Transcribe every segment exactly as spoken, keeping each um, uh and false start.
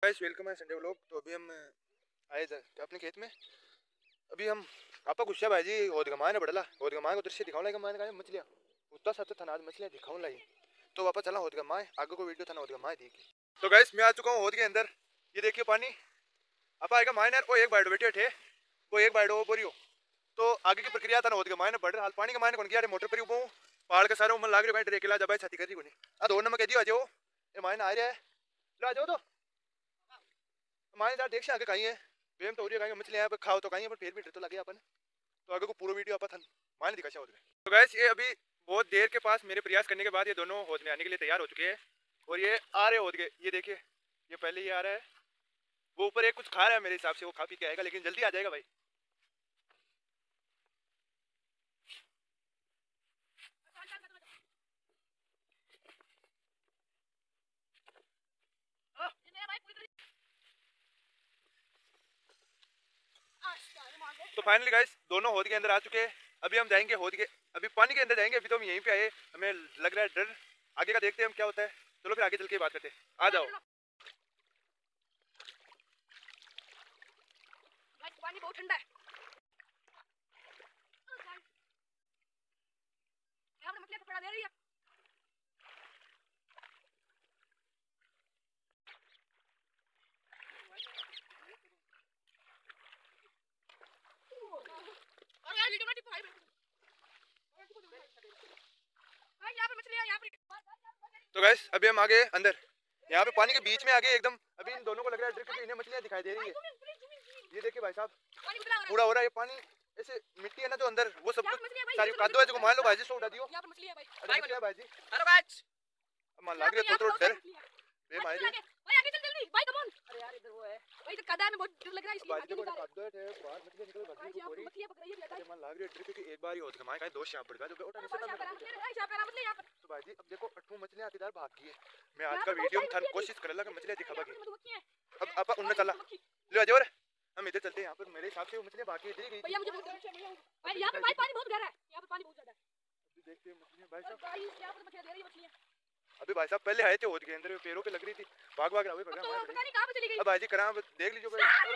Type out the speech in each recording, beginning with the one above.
Guys welcome है Sunday vlog. तो अभी हम आए थे अपने खेत में। अभी हम आपा गुस्सा भाई होद गमाए ने बड़ला होद गमाए को दृश्य दिखाऊं लाइक माने का मछलियां उतना सत्य था आज मछलियां दिखाऊं लाई। तो वापस चला होद गमाए आगे को वीडियो था होद गमाए देखी। तो गाइस मैं आ चुका हूं होद के अंदर। ये देखिए पानी आपा आएगा मायने वो एक बाइड बैठे थे वो एक बाइड वो बोरियो। तो आगे की प्रक्रिया था होद के मायने बढ़ हाल पानी के मायने कौन गया मोटर पर ऊपर पहाड़ के सारे उमर लाग रहे बैठ रेकेला जब छाती कर रही कोनी आ दो नंबर कह दियो आ जाओ ये मायने आ रहा है लो आ जाओ। तो माने यार देख से आगे कहीं है बेम तो कहीं मछलियां पे खाओ तो कहीं पर फिर भी डर तो लगे अपन। तो आगे को पूरा वीडियो अपन मान दिखा होद में। तो गाइस ये अभी बहुत देर के पास मेरे प्रयास करने के बाद ये दोनों होद में आने के लिए तैयार हो चुके हैं और ये आ रहे होद के। ये देखिए ये पहले ये आ रहा है वो ऊपर एक कुछ खा रहा है मेरे हिसाब से वो खा पी के आएगा लेकिन जल्दी आ जाएगा भाई। तो फाइनली गाइस दोनों होद के अंदर आ चुके हैं। अभी हम जाएंगे होद के अभी पानी के अंदर जाएंगे। अभी तो हम यहीं पे आए हमें लग रहा है डर आगे का देखते हैं हम क्या होता है। चलो फिर आगे चल के बात करते हैं आ जाओ। पानी बहुत ठंडा है। यहाँ पर मछलियाँ पकड़ा दे रही है। और यार वीडियो में टिप भाई भाई यहाँ पे मछलियाँ यहाँ पे। तो गाइस अभी हम आगे अंदर यहाँ पे पानी के बीच में आगे एकदम अभी इन दोनों को लग रहा है डर क्योंकि इन्हें मछलियाँ दिखाई दे रही है। ये देखिए भाई साहब पूरा हो रहा है ये पानी ऐसे मिट्टी है ना जो अंदर वो सब कुछ सारी कादो है जो मान लो भाई जी सो उड़ा दियो। यहाँ पे मछली है भाई भाई भाई जी अरे भाई मन लाग रही है थोड़ा डर बे मार रही भाई आगे चल जल्दी भाई कम ऑन। अरे यार इधर वो है भाई तो कदा में बहुत डर लग रहा है इसलिए भाई को कादो है बाहर मछली निकल भागी को पूरी मछलियां पकड़ रही है। अरे मन लाग रही है डर क्योंकि एक बार ही होत कमाए का दोस्त यहां पड़ गया जो उठा नहीं सकता। तो भाई जी अब देखो अठू मछलियां आतीदार भाग गई है। मैं आज का वीडियो में थार कोशिश करला कि मछलियां दिखावागी। अब आपा उनने चला ले आ जाओ हम इधर चलते हैं। यहाँ पर मेरे हिसाब से वो मछलियां बाकी इधर ही गई भैया मुझे भाई यहाँ पे भाई पानी बहुत गहरा है। यहाँ पे पानी बहुत ज्यादा है। अभी देखते हैं मछलियां भाई साहब भाई यहाँ पर मछलियां दे रही है मछलियां। अभी भाई साहब पहले आए थे होद के अंदर पैरों पे लग रही थी भाग भाग रहा हुए तो पता नहीं कहां पे चली गई। अब भाई जी करा देख लीजिए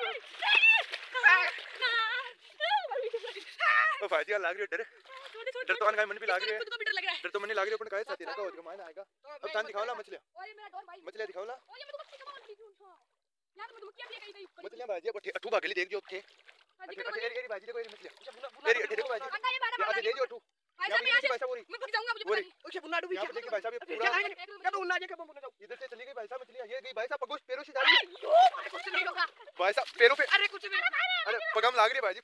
ओ भाई जी लाग रही है डर डर तो अनगाय मन भी लाग रही है डर तो मन नहीं लाग रही अपन काहे साथी रखा होद के मायने आएगा। अब थान दिखाओ ला मछलियां ओए मेरा डोर भाई मछलियां दिखाओ ला यार मैं मधुमक्खियां भी गई गई मछलियां भाई जी अब अठू भागली देख जो थे अठे एरी एरी भाई जी देखो ये मछलियां एरी अठे देखो भाई जी आगे दे जो अठू भाई यहाँ साहब पे भाई साहब पूरी मैं फंस जाऊंगा मुझे पता नहीं। ओके बुन्ना डूबी यहाँ पे देखिए भाई साहब ये पूरा कब उन्ना जे कब बुन्ना जाऊं इधर से चली गई भाई साहब मछलियां ये गई भाई साहब पगोश पैरों से जा रही है। ओ कुछ नहीं होगा भाई साहब पैरों पे अरे कुछ नहीं अरे पगम लाग रही है भाई जी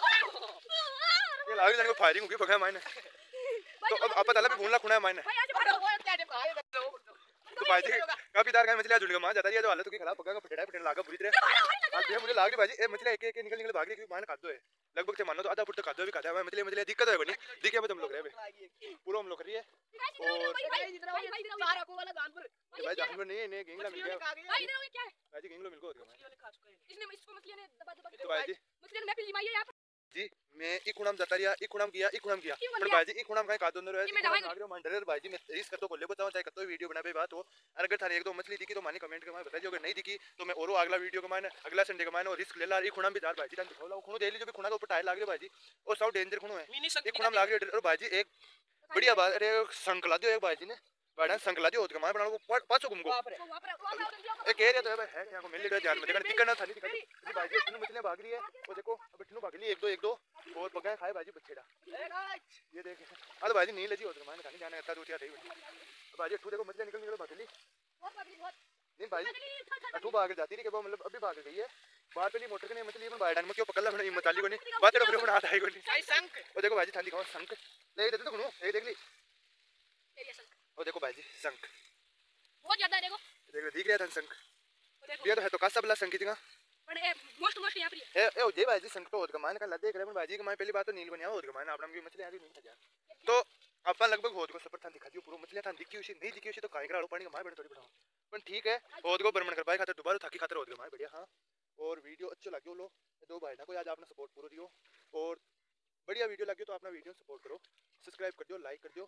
ये लाग रही जाने को फायरिंग होगी पगम मायने। तो अब आप पता भी भूलना खुना है मायने भाई आज भागो वो क्या देखो तो भाई जी काफी दार का मछलियां जुड़ गई मां जाता रही है जो हालत की खराब पका का फटेड़ा फटेड़ा लागा पूरी तरह। आज ये मुझे लाग रही भाई जी ये मछलियां एक एक निकल निकल भाग रही क्योंकि मायने कादो है लगभग से मानो तो आधा फुट तक कादो भी खाता है मछली मछलियां दिक्कत है कोनी देखिए अब हम लोग रहे पूरा हम लोग कर रही है और सारा को वाला जानवर भाई जानवर नहीं नहीं गेंगला मिल गया भाई इधर क्या है भाई जी गेंगलो मिल गया इसने इसको मछलियां ने दबा दबा तो भाई जी मछलियां ने पीली माई है यहां जी मैं ई खुणाम जाता रिया ई खुणाम गया ई खुणाम गया पर भाई जी ई खुणाम काई कादो अंदर है ई खुणाम आगरे मान डर भाई जी मैं रिस्क करतो को ले बताऊं चाहे कतो वीडियो बनाबे बात हो और अगर थारे एक दो मछली दिखी तो माने कमेंट के में बताइए अगर नहीं दिखी तो मैं औरो अगला वीडियो के माने अगला संडे के माने रिस्क ले ला ई खुणाम भी दार भाई जी तन दिखाओ ला खुणो दे लीजिए भी खुणा के ऊपर टायर लाग रे भाई जी और सब डेंजर खुणो है ई खुणाम लाग रे और भाई जी एक बढ़िया बात अरे संकला दियो एक भाई जी ने बाड़ा संकला दियो होत के माने बना को पाछो घुमको ए कह रहे तो है भाई है क्या को मिल ले ध्यान में देखना दिक्कत ना थाली दिक्कत ये भाई जी इतनी मछलियां भाग रही है वो देखो अब इतनी भाग रही एक दो एक दो और पकाए खाए भाई जी बच्चेड़ा ये देख अरे भाई जी नहीं लजी होत के माने खाने जाने आता दूतिया थई भाई जी ठू देखो मछलियां निकल निकल भागली नहीं भाई अठू भाग जाती रही के मतलब अभी भाग गई है बाहर पे मोटर के नहीं मछली में बाहर डाल में क्यों पकड़ ला मैंने मचाली को नहीं बात रे बना आता है को नहीं शंख वो देखो भाई जी थाली दिखाओ शंख ले देते तो सुनो ये देख ली वो देखो भाई जी शंख बहुत ज्यादा है देखो देख दिख रहा था शंख ये तो है तो कासा बला शंख इतना पर ए मोस्ट मोस्ट यहां पर है ए जे भाई जी शंख तो होत का मान का देख रहे हैं भाई जी के मैं पहली बात तो नील बनिया होत का मान आपन की मछली आ नहीं था यार तो अपन लगभग होत को सफर था दिखा दियो पूरा मछलियां था दिखी उसी नहीं दिखी उसी तो काई करा पानी का मार बड़े थोड़ी बढ़ाओ पर ठीक है होत को भ्रमण कर पाए खातिर दोबारा थाकी खातिर होत का मार बढ़िया हां और वीडियो अच्छा लगे लो दो भाईटा को आज आपने सपोर्ट पूरा दियो और बढ़िया वीडियो लगे तो अपना वीडियो सपोर्ट करो सब्सक्राइब कर दियो लाइक कर दियो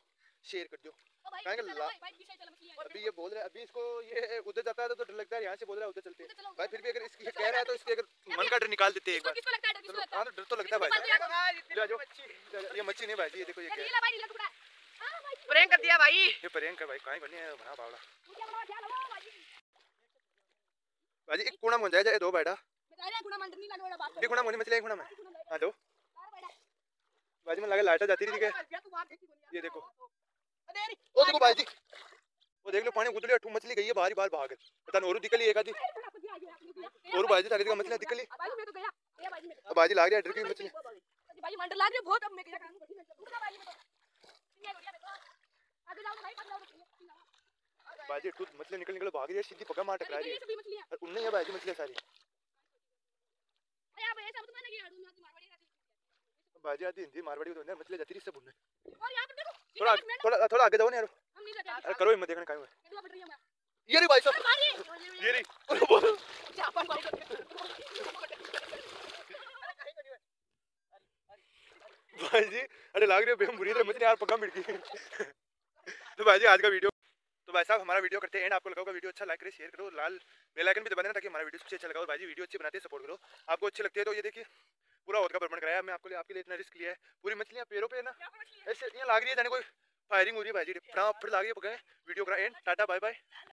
शेयर कर दो। ओ भाई कहेंगे चलो ला- भाई भाई पीछे चलो मछली है। अभी ये बोल रहा है, अभी इसको ये उधर जाता है तो डर लगता है, यहाँ से बोल रहा है उधर चलते उधर चलो, भाई। फिर भी अगर इसकी ये उधर कह रहा है तो इसके अगर मन का डर निकाल देते हैं एक किसको बार। किसको लगता है डर, किसको चलो लगता हाँ है? तो डर तो लगता है भाई। किसको ले लगता है? आ जाओ, ये मच्छी नहीं भाई जी, ये देखो ये ये क्या है। नीला भाई नीला टुकड़ा है। हां भाई प्रैंक कर दिया भाई। ये प्रियंक है भाई, कहीं बनी है बना बावड़ा तू क्या बड़ा ख्याल हो भाई। भाई। एक कोना में जाए जाए दो बैठा मैं कह रहा गुना मंडर नहीं लाने वाला बात ये कोना में मछली, एक कोना में हां दो बाहर बैठा भाई। में लगा लाइट जाती रही है। तू बाहर देखी बोल ये देखो, अरे अरे ओ देखो भाई जी, वो देख लो पानी उतले अठू मछली गई है बाहर बाहर भाग। पता नहीं और दिखली एक आधी और भाई जी ताकि का मछली दिखली। भाई मैं तो गया ए भाई मैं अब बाजी लाग रही है डर की मछली। भाई मंडर लाग रही है बहुत। अब मैं क्या काम करूं मैं रुकना भाई मैं तो सिंगा हो गया मैं तो आगे जाओ भाई आगे जाओ। बाजी खुद मछली निकल निकल भाग रही है, सीधी पकड़ मार टकरा रही ये है। सभी मछलियां और उनने ये भाई जी मछली सारी अरे अब ऐसा तो मैंने किया दूंगा तुम्हारी बड़ी रहती बाजी आती हिंदी मारवाड़ी को तो अंदर मछली जाती रही सब उनने। और यहां पे देखो थोड़ा थोड़ा थोड़ा आगे जाओ ना यार, हम नहीं जाते अरे करो हिम्मत देखने का है। मैं बट रही हूं मैं ये रही भाई साहब, भाई ये रही क्या अपन भाई भाई जी। अरे लाग रही है बेम बुरी तरह मछली यार पक्का मिट गई। तो भाई जी आज का वीडियो, तो भाई साहब हमारा वीडियो करते हैं एंड। आपको लगा होगा वीडियो अच्छा, लाइक करें शेयर करो, लाल बेल आइकन भी दबा देना ताकि हमारा वीडियो सबसे अच्छा लगा। और भाई जी वीडियो अच्छी बनाते हैं सपोर्ट करो। आपको अच्छी लगती है तो ये देखिए पूरा होद का भ्रमण कराया मैं आपके लिए, आपके लिए इतना रिस्क लिया है। पूरी मछलियां पैरों पे ना ऐसे ये लाग रही है जाने कोई फायरिंग हो रही है भाई जी, फटाफट लाग रही है पकड़े। वीडियो करा एंड, टाटा बाय बाय।